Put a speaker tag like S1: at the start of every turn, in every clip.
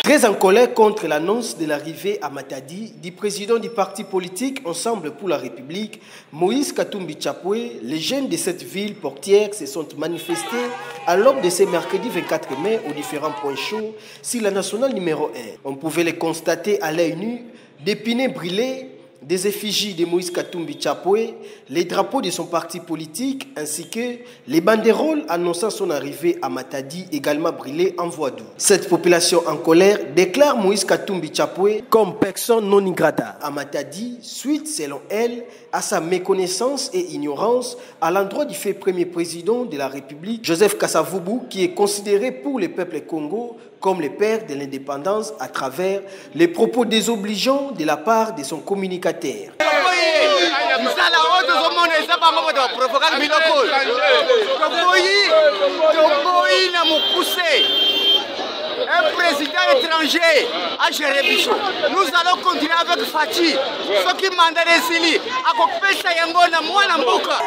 S1: Très en colère contre l'annonce de l'arrivée à Matadi du président du parti politique Ensemble pour la République, Moïse Katumbi Chapwe, les jeunes de cette ville portière se sont manifestés à l'aube de ce mercredi 24 mai aux différents points chauds sur la nationale numéro 1. On pouvait les constater à l'œil nu, des pinets brûlés, des effigies de Moïse Katumbi Chapwe, les drapeaux de son parti politique ainsi que les banderoles annonçant son arrivée à Matadi également brûlées en voie d'eau. Cette population en colère déclare Moïse Katumbi Chapwe comme personne non grata à Matadi suite selon elle à sa méconnaissance et ignorance à l'endroit du fait premier président de la République Joseph Kasavubu qui est considéré pour le peuple Congo comme le père de l'indépendance à travers les propos désobligeants de la part de son communicateur.
S2: Un président étranger à gérer Bichot. Nous allons continuer avec Fati. Ce qui m'a résili à Kopesa Yangona, moi Namboka.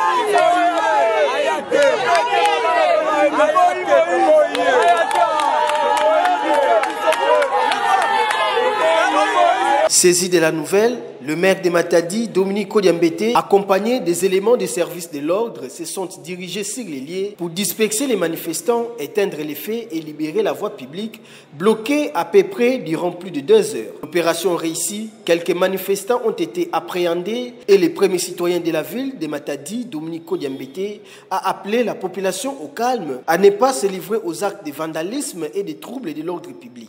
S1: Saisi de la nouvelle, le maire de Matadi, Dominique Odiambete, accompagné des éléments des services de l'ordre, se sont dirigés sur les lieux pour disperser les manifestants, éteindre les faits et libérer la voie publique, bloquée à peu près durant plus de 2 heures. L'opération réussie, quelques manifestants ont été appréhendés et le premier citoyen de la ville de Matadi, Dominique Odiambete, a appelé la population au calme, à ne pas se livrer aux actes de vandalisme et de troubles de l'ordre public.